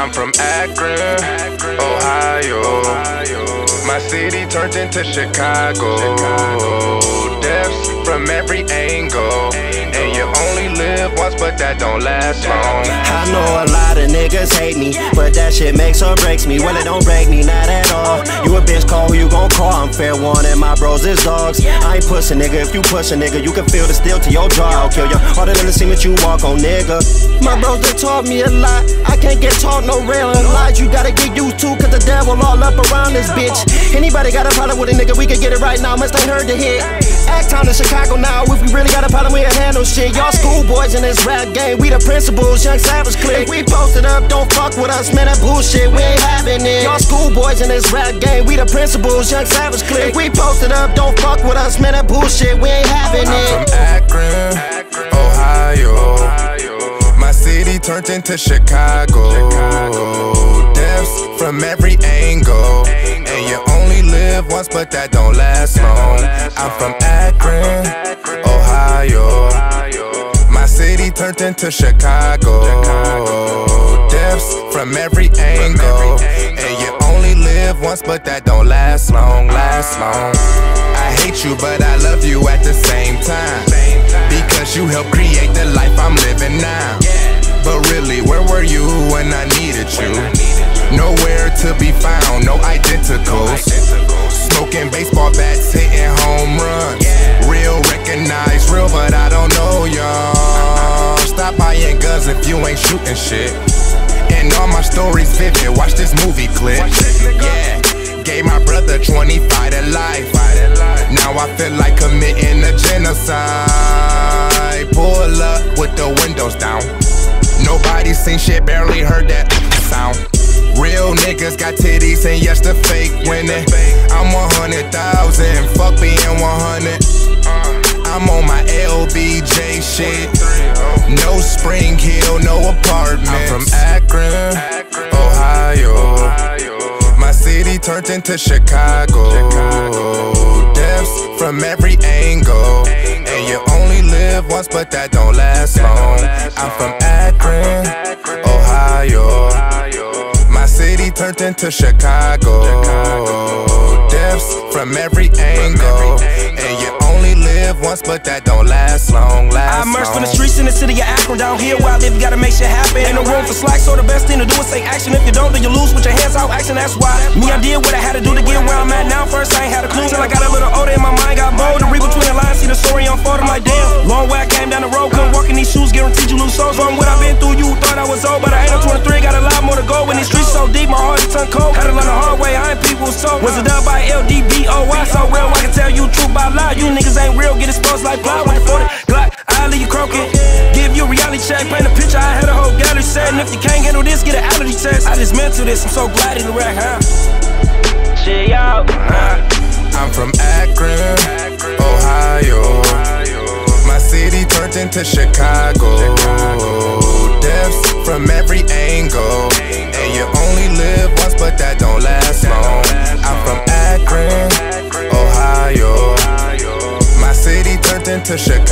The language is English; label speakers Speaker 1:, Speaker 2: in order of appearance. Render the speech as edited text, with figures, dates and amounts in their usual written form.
Speaker 1: I'm from Akron, Ohio. My city turned into Chicago. Deaths from every angle, and you only live once, but that don't last long.
Speaker 2: I know a lot of niggas hate me, but that shit makes or breaks me. Well, it don't break me, not at all. You a bitch, call who you gon' call. I'm fair warning, my bros is dogs. I ain't push a nigga, if you push a nigga, you can feel the steel to your jaw. I'll kill you harder than the cement you walk on, nigga. My bros, they taught me a lot. I can't get taught no real lies. You gotta get used to, cause the devil all up around this bitch. Anybody got a problem with a nigga, we can get it right now. Must ain't heard the hit. Act time to Chicago now. If we really got a problem, we'll handle shit. Y'all schoolboys in this rap game, we the principals, young savage clique. We posted up, don't fuck with us, man, that bullshit, we ain't having it. Y'all schoolboys in this rap game, we the principals, young savage clique. We posted up, don't fuck with us, man, that bullshit, we ain't having it.
Speaker 1: I'm from Akron, Ohio. My city turned into Chicago. Deaths from every angle, and you only live once, but that don't last long. I'm from Akron, Ohio. My city turned into Chicago. Deaths from every angle, and you only live once, but that don't last long, last long. I hate you, but I love you at the same time, because you helped create the life I'm living now. But really, where were you when I needed you? Nowhere to be found, no identicals. Smoking baseball bats, hitting home runs. Real, recognize real, but I don't know y'all. Stop buying guns if you ain't shooting shit. And all my stories vivid, watch this movie clip. Yeah, gave my brother 25 to life. Now I feel like committing a genocide. Pull up with the windows down. Nobody seen shit, barely heard that sound. Real niggas got titties and yes, the fake winning. I'm 100,000, fuck being 100. I'm on my LBJ shit. No Spring Hill, no apartments. I'm from Akron, Ohio. My city turned into Chicago. Deaths from every angle, and you only live once, but that don't last long. I'm from Akron, Ohio. My city turned into Chicago. Deaths from every angle, and you only live once, but that don't last long, last long.
Speaker 3: I emerged from the streets in the city of Akron. Down here where I live, you gotta make shit happen. Ain't no room for slack, so the best thing to do is take action. If you don't, then you lose with your hands out action. That's why me, I did what I had to do to get where I'm at now. First, I ain't had a clue till I got a little older and my mind got bold. To read between the lines, see the story unfold. I'm like, damn, long way I came down the road. Couldn't walk in these shoes, guaranteed you lose souls. From what I've been through, you thought I was old, but I ain't no 23, got a lot more to go. When these streets so deep, my heart is turned cold. Had to learn the hard way, I ain't people's soul. Was it done by LDBOY? So real, I can tell you truth by lie. You niggas ain't real, get exposed like ply. With the 40 Glock, I'll leave you croaking. Give you a reality check, paint a picture, I had a whole gallery set. And if you can't handle this, get an allergy test. I just meant to this, I'm so glad in the rack, huh? Shit, y'all,
Speaker 1: I'm from Akron, Ohio. My city turned into Chicago. Deaths from every angle, and you only live once, but that don't last long. I'm from Akron, Ohio. My city turned into Chicago.